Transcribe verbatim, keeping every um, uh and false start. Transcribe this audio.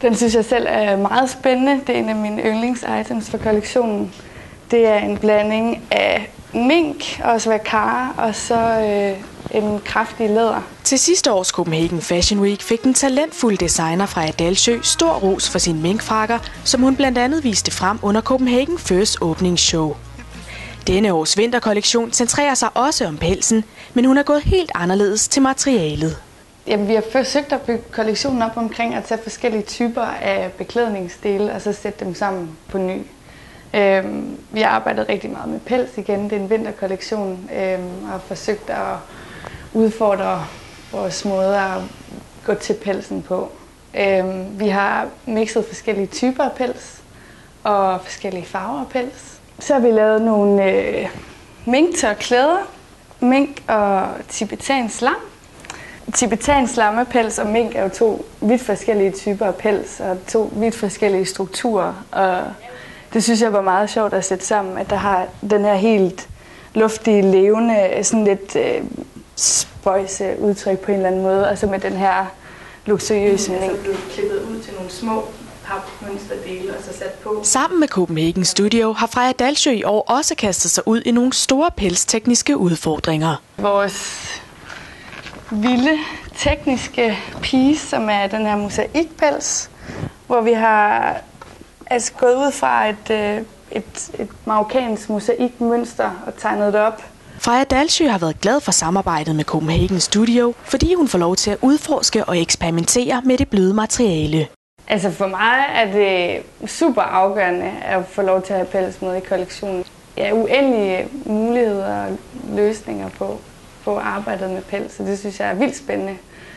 Den synes jeg selv er meget spændende. Det er en af mine yndlingsitems for kollektionen. Det er en blanding af mink, også vakare, og så øh, en kraftig læder. Til sidste års Copenhagen Fashion Week fik den talentfulde designer Freja Dalsø stor ros for sine minkfrakker, som hun blandt andet viste frem under Copenhagen Furs åbningsshow. Denne års vinterkollektion centrerer sig også om pelsen, men hun er gået helt anderledes til materialet. Jamen, vi har forsøgt at bygge kollektionen op omkring at tage forskellige typer af beklædningsdele og så sætte dem sammen på ny. Øhm, vi har arbejdet rigtig meget med pels igen. Det er en vinterkollektion øhm, og har forsøgt at udfordre vores måde at gå til pelsen på. Øhm, vi har mixet forskellige typer af pels og forskellige farver af pels. Så har vi lavet nogle øh, minktørklæder, mink og tibetansk lam. Tibetansk lammepels og mink er jo to vidt forskellige typer af pels og to vidt forskellige strukturer. Og det synes jeg var meget sjovt at sætte sammen, at der har den her helt luftige, levende, sådan lidt øh, spøjse udtryk på en eller anden måde, og så med den her luksuriøse mink. Altså blevet klippet ud til nogle små papmønsterdele og så sat på. Sammen med Copenhagen Studio har Freja Dalsø i år også kastet sig ud i nogle store pelstekniske udfordringer. Vores vilde tekniske piece, som er den her mosaikpels, hvor vi har altså gået ud fra et, et, et marokkansk mosaikmønster og tegnet det op. Freja Dalsø har været glad for samarbejdet med Copenhagen Studio, fordi hun får lov til at udforske og eksperimentere med det bløde materiale. Altså for mig er det super afgørende at få lov til at have pels med i kollektionen. Jeg har uendelige muligheder og løsninger på, på arbejdet med pels, så det synes jeg er vildt spændende.